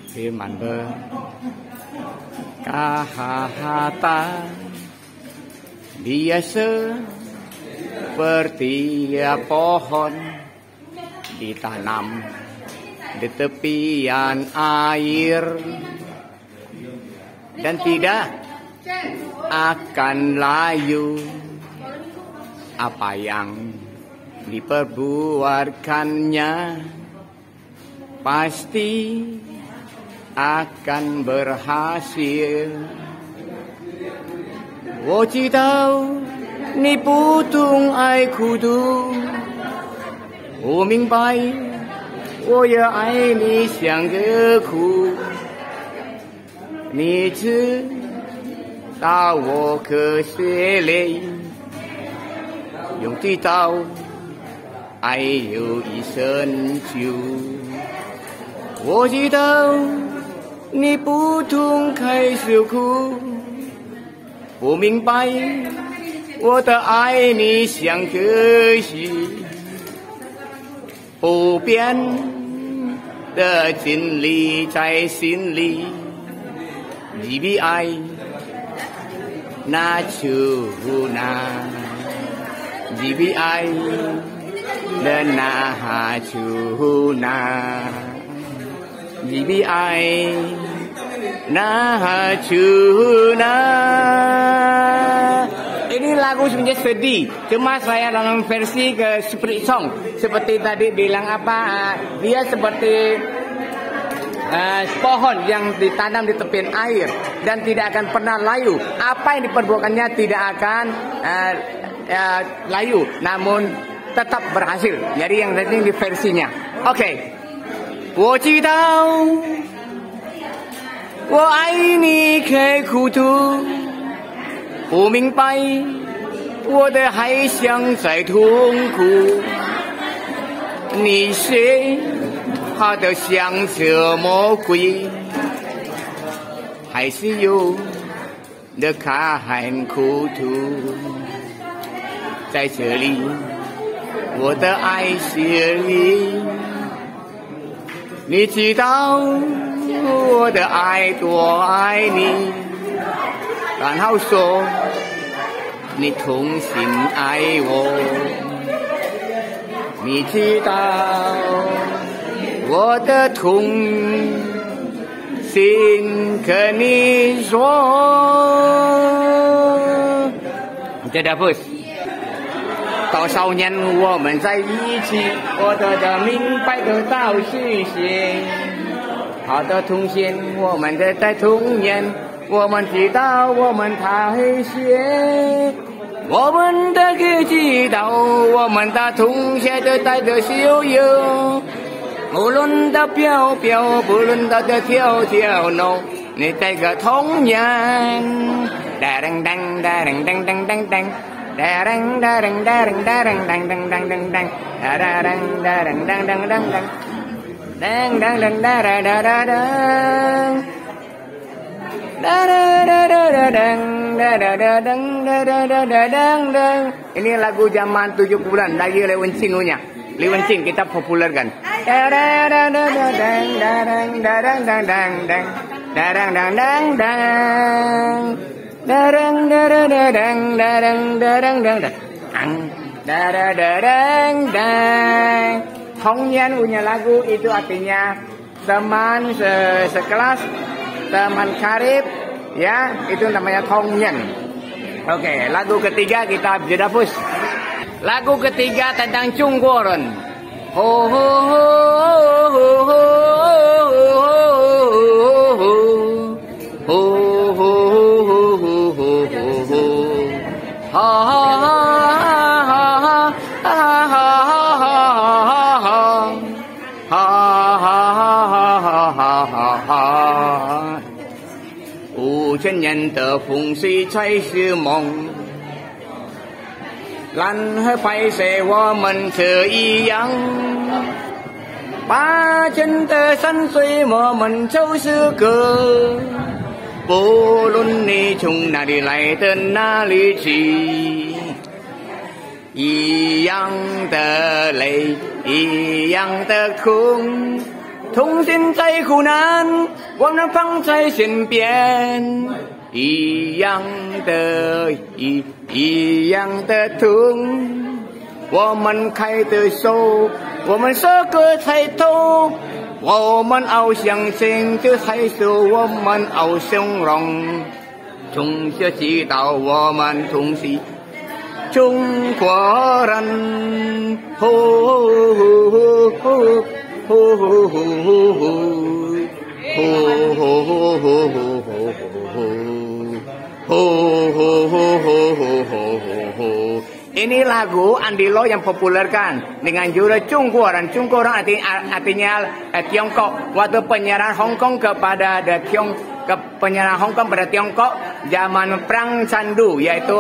firman berkata, dia seperti pohon ditanam di tepian air dan tidak akan layu. Apa yang diperbuatkannya pasti akan berhasil. 我知道你不懂爱孤独，我明白我也爱你像个苦。你知道我可血泪，用地道爱有一生就。我知道你不懂开受苦，我明白我的爱你像可惜，不变的真理在心里，你比爱那就那，你比爱的那就那，你比爱那就那。 Ini lagu sebenarnya sedih, cuma saya dalam versi ke spirit song. Seperti tadi bilang apa, dia seperti pohon yang ditanam di tepian air dan tidak akan pernah layu. Apa yang diperbuatkannya tidak akan layu, namun tetap berhasil. Jadi yang penting di versinya. Oke. 我知道我爱你可苦毒，不明白我的还想在痛苦。你谁怕得像这魔鬼，还是有的看苦途。在这里，我的爱是你。 你知道我的爱多爱你，然后说你同心爱我。你知道我的同心跟你说。这的不是。 多少年我们在一起，我得明白得到实现。好的同心，我们的在童年，我们知道我们太险，我们的可知道我们的同学的带着修游，无论的飘飘，不论的跳跳弄，你这个童年，噔噔噔噔噔噔噔噔。 Darang darang darang darang dang dang dang dang dang darang darang dang dang dang dang dang dang dang darang darang darang darang dang. Ini lagu zaman 70-an dari Lewen Cinunya. Lewen Cin kita populerkan. Darang darang darang darang dang dang dang darang dang dang dang. Darang darang darang darang darang darang darang darang darang. Hongyan punya lagu itu artinya teman sekelas, teman karib, ya itu namanya Hongyan. Oke, lagu ketiga kita Jedafus. Lagu ketiga tentang Cunggoron. Ho ho ho ho ho ho ho ho. Ha ha ha ha ha ha ha ha. 5000年的风水才是梦，蓝和白色我们这一样，8000的山水我们就是个。 不论你从哪里来的哪里去，一样的泪，一样的苦， 同心在苦难，我们放在身边，一样的一样的痛。我们开的手，我们这个抬头，我们要相信，这才是我们要相容。从小直到我们同心。中国人，吼吼吼吼吼吼吼吼。Ini lagu Andilo yang populerkan dengan judul Cungkuran. Cungkuran artinya Tiongkok. Waktu penyerahan Hong Kong kepada penyerahan Hong Kong pada Tiongkok zaman perang Candu yaitu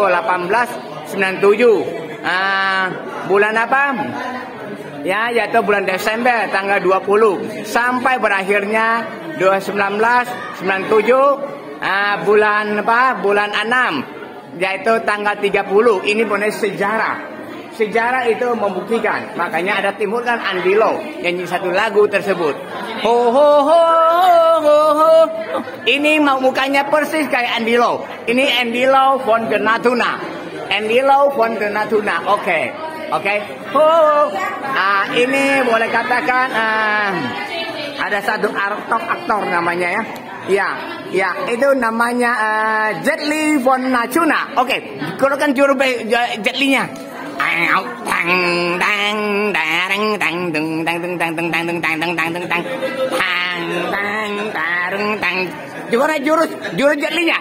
1897. Bulan apa? Ya, yaitu bulan Desember tanggal 20 sampai berakhirnya 1997 bulan apa? Bulan 6 yaitu tanggal 30. Ini benar sejarah. Sejarah itu membuktikan. Makanya ada timurkan Andilo nyanyi satu lagu tersebut. Ho ho ho ho ho. Ini mukanya persis kayak Andilo. Ini Andilo von der Natuna. Andilo von der Natuna. Oke. Ho. Ini boleh katakan ada satu aktor namanya ya. Ya, itu namanya Jet Li von Natuna. Oke, keluarkan juru Jet Li-nya. Gimana juru Jet Li-nya?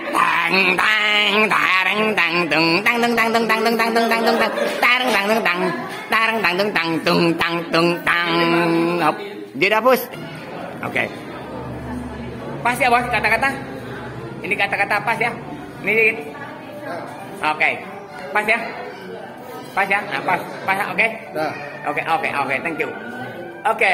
Dia dapus. Oke. Pas ya bos kata-kata? Ini kata-kata pas ya? Ini dikit. Oke. Pas ya? Pas ya? Pas oke? Oke, thank you. Oke.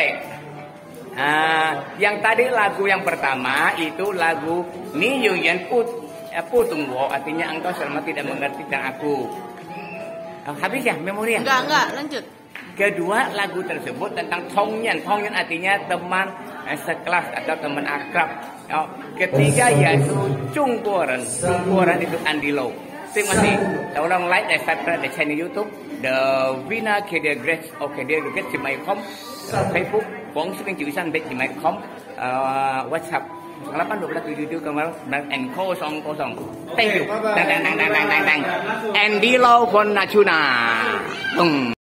Yang tadi lagu yang pertama itu lagu Ni Yuyen Putungwo, artinya engkau selama tidak mengerti tentang aku. Habis ya memori ya? Enggak, lanjut. Kedua lagu tersebut tentang Tongyan. Tongyan artinya teman sekelas atau teman akrab. Ketiga yaitu Cungkuran. Cungkuran itu Andilo. Terima kasih. Tolong like dan subscribe di channel YouTube The Vina Kedia Grace. Oke, dia Grace di mycom, Facebook, Bong Sering Juisan Bet di mycom, WhatsApp 81277 kemarin and 000. Thank you. Andilo von Natuna.